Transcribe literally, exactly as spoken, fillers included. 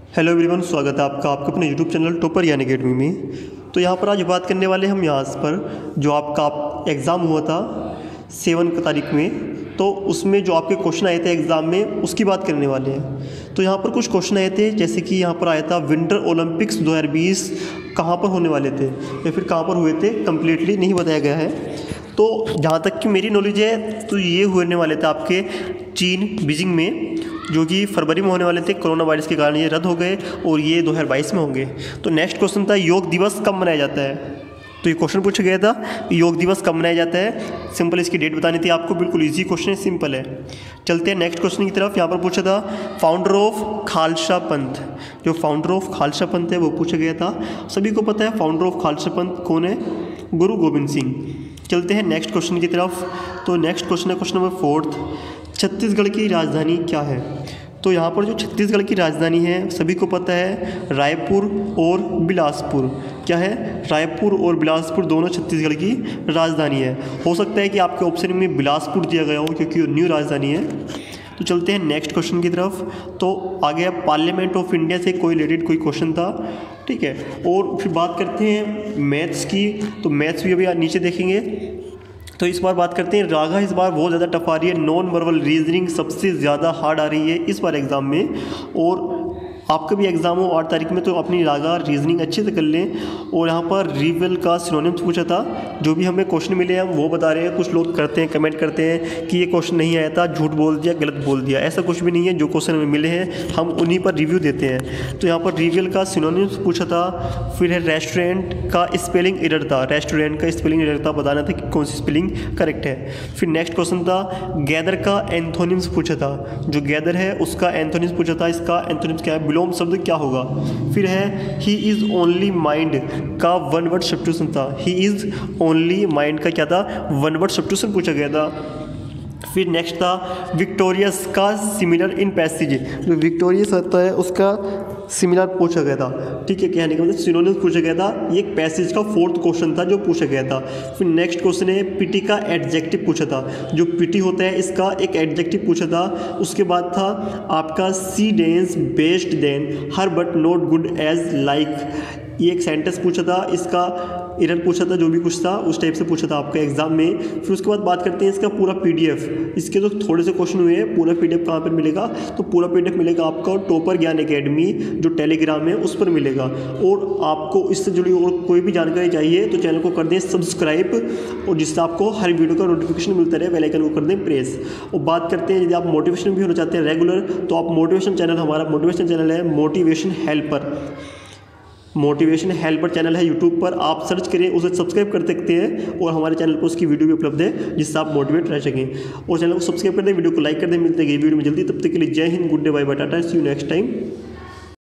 Hello everyone, स्वागत है आपका आपके अपने यूट्यूब चैनल टॉपर यानी अकेडमी में। तो यहाँ पर आज बात करने वाले हम यहाँ पर जो आपका एग्ज़ाम हुआ था सेवन तारीख में, तो उसमें जो आपके क्वेश्चन आए थे एग्ज़ाम में उसकी बात करने वाले हैं। तो यहाँ पर कुछ क्वेश्चन आए थे, जैसे कि यहाँ पर आया था विंटर ओलंपिक्स दो हज़ार बीस कहाँ पर होने वाले थे या फिर कहाँ पर हुए थे, कम्प्लीटली नहीं बताया गया है। तो जहाँ तक कि मेरी नॉलेज है तो ये होने वाले थे आपके चीन बीजिंग में, जो कि फरवरी में होने वाले थे। कोरोना वायरस के कारण ये रद्द हो गए और ये दो हज़ार बाईस में होंगे। तो नेक्स्ट क्वेश्चन था योग दिवस कब मनाया जाता है। तो ये क्वेश्चन पूछा गया था योग दिवस कब मनाया जाता है। सिंपल इसकी डेट बतानी थी आपको, बिल्कुल इजी क्वेश्चन है, सिंपल है। चलते हैं नेक्स्ट क्वेश्चन की तरफ। यहाँ पर पूछा था फाउंडर ऑफ खालसा पंथ, जो फाउंडर ऑफ खालसा पंथ है वो पूछा गया था। सभी को पता है फाउंडर ऑफ खालसा पंथ कौन है, गुरु गोबिंद सिंह। चलते हैं नेक्स्ट क्वेश्चन की तरफ। तो नेक्स्ट क्वेश्चन है क्वेश्चन नंबर फोर्थ, छत्तीसगढ़ की राजधानी क्या है। तो यहाँ पर जो छत्तीसगढ़ की राजधानी है सभी को पता है, रायपुर और बिलासपुर। क्या है, रायपुर और बिलासपुर दोनों छत्तीसगढ़ की राजधानी है। हो सकता है कि आपके ऑप्शन में बिलासपुर दिया गया हो क्योंकि वो न्यू राजधानी है। तो चलते हैं नेक्स्ट क्वेश्चन की तरफ। तो आगे पार्लियामेंट ऑफ इंडिया से कोई रिलेटेड कोई क्वेश्चन था, ठीक है। और फिर बात करते हैं मैथ्स की। तो मैथ्स भी अभी नीचे देखेंगे। तो इस बार बात करते हैं रागा, इस बार बहुत ज़्यादा टफ आ रही है। नॉन वर्बल रीजनिंग सबसे ज़्यादा हार्ड आ रही है इस बार एग्ज़ाम में। और आपका भी एग्ज़ाम हो आठ तारीख में, तो अपनी रागा रीजनिंग अच्छे से कर लें। और यहाँ पर रिवेल का सिनोनिम्स पूछा था, जो भी हमें क्वेश्चन मिले हैं वो बता रहे हैं। कुछ लोग करते हैं कमेंट करते हैं कि ये क्वेश्चन नहीं आया था, झूठ बोल दिया, गलत बोल दिया। ऐसा कुछ भी नहीं है, जो क्वेश्चन हमें मिले हैं हम उन्हीं पर रिव्यू देते हैं। तो यहाँ पर रिवेल का सिनोनिम्स पूछा था। फिर है रेस्टोरेंट का स्पेलिंग एरर था, रेस्टोरेंट का स्पेलिंग एरर था, बताना था कि कौन सी स्पेलिंग करेक्ट है। फिर नेक्स्ट क्वेश्चन था गैदर का एंथोनिम्स पूछा था, जो गैदर है उसका एंथोनिम्स पूछा था। इसका एंथोनिम्स क्या है, विलोम शब्द क्या होगा। फिर है ही इज़ ओनली माइंड का वन वर्ड सब्स्टिट्यूशन था, ही इज़ ओनली माइंड का क्या था, वन वर्ड सब्स्टिट्यूशन पूछा गया था। फिर नेक्स्ट था विक्टोरियस का सिमिलर इन पैसेज, जो विक्टोरियस होता है उसका सिमिलर पूछा गया था, ठीक है। कहने का मतलब सिनोनिम्स पूछा गया था। ये एक पैसेज का फोर्थ क्वेश्चन था जो पूछा गया था। फिर नेक्स्ट क्वेश्चन है पिटी का एडजेक्टिव पूछा था, जो पिटी होता है इसका एक एडजेक्टिव पूछा था। उसके बाद था आपका she dance best than her but not good as like, ये एक सेंटेंस पूछा था। इसका एरर पूछा था, जो भी कुछ था उस टाइप से पूछा था आपका एग्जाम में। फिर उसके बाद बात करते हैं इसका पूरा पीडीएफ। इसके तो थोड़े से क्वेश्चन हुए हैं, पूरा पीडीएफ कहाँ पर मिलेगा, तो पूरा पीडीएफ मिलेगा आपका टॉपर ज्ञान एकेडमी जो टेलीग्राम है उस पर मिलेगा। और आपको इससे जुड़ी और कोई भी जानकारी चाहिए तो चैनल को कर दें सब्सक्राइब, और जिससे आपको हर वीडियो का नोटिफिकेशन मिलता रहे, बेल आइकन को कर दें प्रेस। और बात करते हैं यदि आप मोटिवेशन भी होना चाहते हैं रेगुलर, तो आप मोटिवेशन चैनल, हमारा मोटिवेशन चैनल है motivation helper, motivation helper channel है यूट्यूब पर, आप सर्च करें, उसे सब्सक्राइब कर सकते हैं। और हमारे चैनल पर उसकी वीडियो भी उपलब्ध है जिससे आप मोटिवेट रह सकें। और चैनल को सब्सक्राइब कर दें, वीडियो को लाइक कर दें। मिलते हैं वीडियो में जल्दी, तब तक के लिए जय Hind, good day, bye bye, tata, see you next time.